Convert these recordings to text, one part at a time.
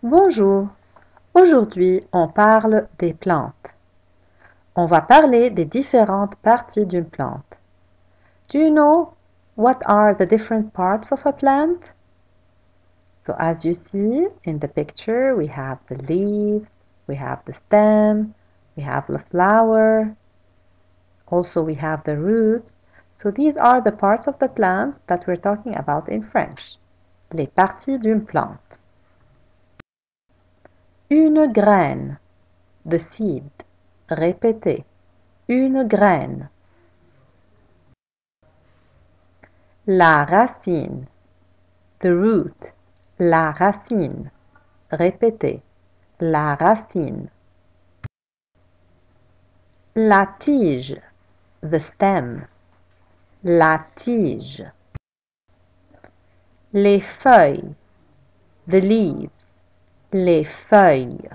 Bonjour, aujourd'hui on parle des plantes. On va parler des différentes parties d'une plante. Do you know what are the different parts of a plant? So as you see in the picture, we have the leaves, we have the stem, we have the flower, also we have the roots. So these are the parts of the plants that we're talking about in French. Les parties d'une plante. Une graine, the seed. Répétez. Une graine. La racine, the root. La racine. Répétez. La racine. La tige, the stem. La tige. Les feuilles, the leaves. Les feuilles.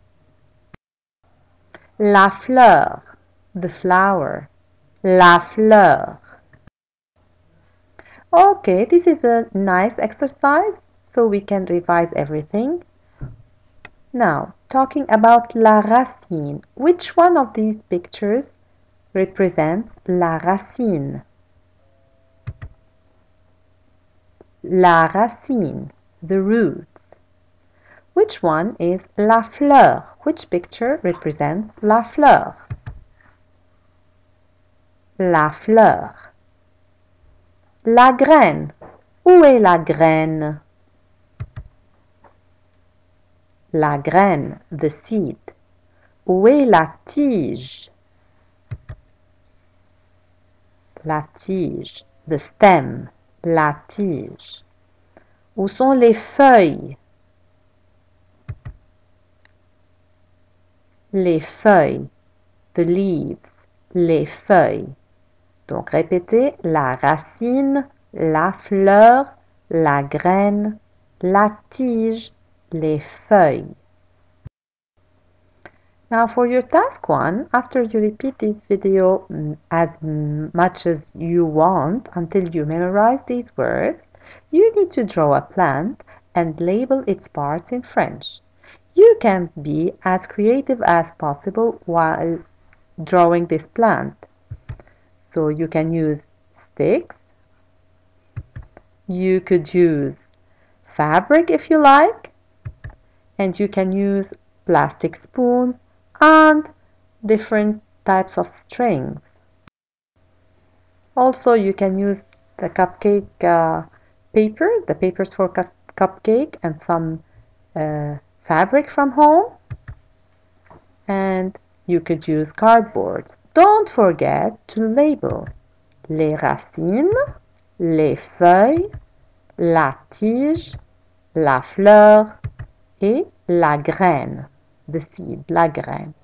La fleur, the flower. La fleur. Okay, this is a nice exercise, so we can revise everything. Now, talking about la racine, which one of these pictures represents la racine? La racine, the roots. Which one is la fleur? Which picture represents la fleur? La fleur. La graine. Où est la graine? La graine, the seed. Où est la tige? La tige, the stem. La tige. Où sont les feuilles? Les feuilles, the leaves. Les feuilles. Donc répétez, la racine, la fleur, la graine, la tige, les feuilles. Now for your task 1, after you repeat this video as much as you want until you memorize these words, you need to draw a plant and label its parts in French. You can be as creative as possible while drawing this plant. So you can use sticks, you could use fabric if you like, and you can use plastic spoons and different types of strings. Also, you can use the cupcake paper, the papers for cupcake, and some fabric from home, and you could use cardboard. Don't forget to label les racines, les feuilles, la tige, la fleur et la graine, the seed, la graine.